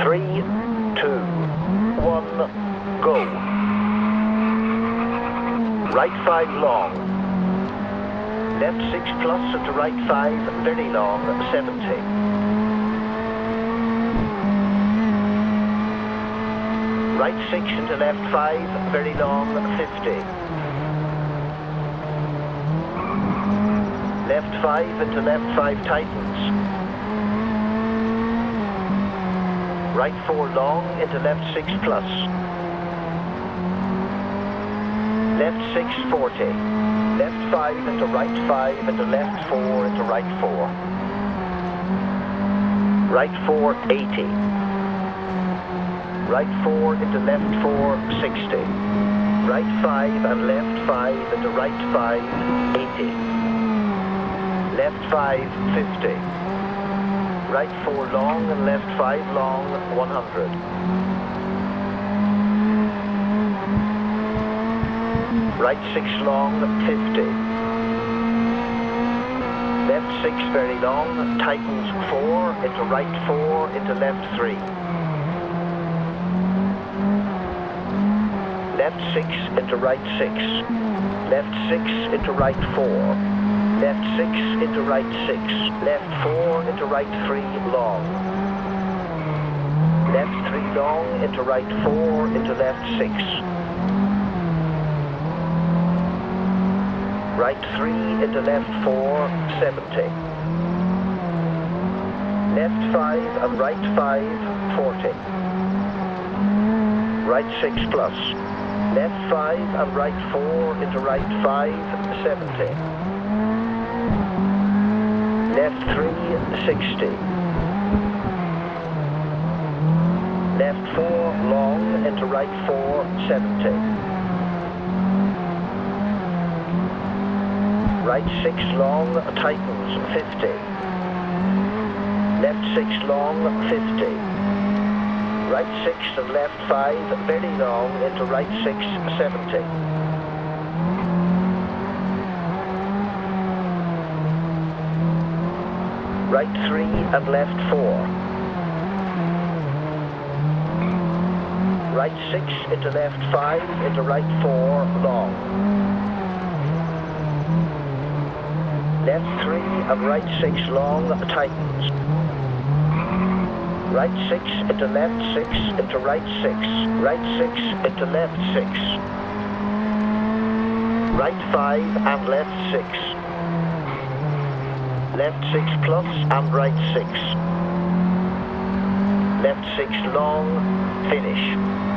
3, 2, 1, go. Right 5 long. Left 6 plus into right 5, very long, 70. Right 6 into left 5, very long, 50. Left 5 into left 5 tightens. Right 4 long into left 6 plus. Left 6, 40. Left 5 into right 5 into left 4 into right 4. Right 4, 80. Right 4 into left 4, 60. Right 5 and left 5 into right 5, 80. Left 5, 50. Right 4 long and left 5 long, 100. Right 6 long, 50. Left 6 very long, tightens 4, into right 4, into left 3. Left 6 into right 6. Left 6 into right 4. Left 6 into right 6. Left 4 into right 3 long. Left 3 long into right 4 into left 6. Right 3 into left 4, 70. Left 5 and right 5, 40. Right 6 plus. Left 5 and right 4 into right 5, 70. Left 3, 60. Left 4 long into right 4, 70. Right 6 long, tightens, 50. Left 6 long, 50. Right 6 and left 5, very long into right 6, 70. Right 3 and left 4. Right 6 into left 5, into right 4, long. Left 3 and right 6 long, tightens. Right 6 into left 6, into right 6. Right 6 into left 6. Right 5 and left 6. Left 6 plus and right 6. Left 6 long, finish.